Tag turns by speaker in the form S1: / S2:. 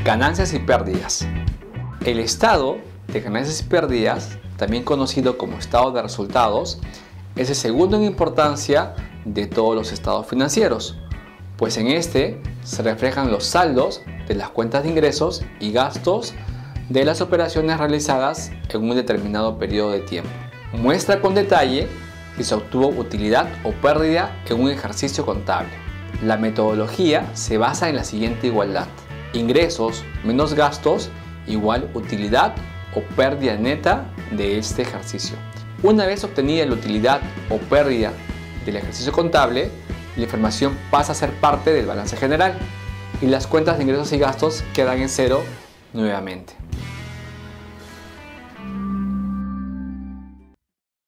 S1: Ganancias y pérdidas. El estado de ganancias y pérdidas, también conocido como estado de resultados, es el segundo en importancia de todos los estados financieros, pues en este se reflejan los saldos de las cuentas de ingresos y gastos de las operaciones realizadas en un determinado periodo de tiempo. Muestra con detalle si se obtuvo utilidad o pérdida en un ejercicio contable. La metodología se basa en la siguiente igualdad: ingresos menos gastos igual utilidad o pérdida neta de este ejercicio. Una vez obtenida la utilidad o pérdida del ejercicio contable, la información pasa a ser parte del balance general y las cuentas de ingresos y gastos quedan en cero nuevamente.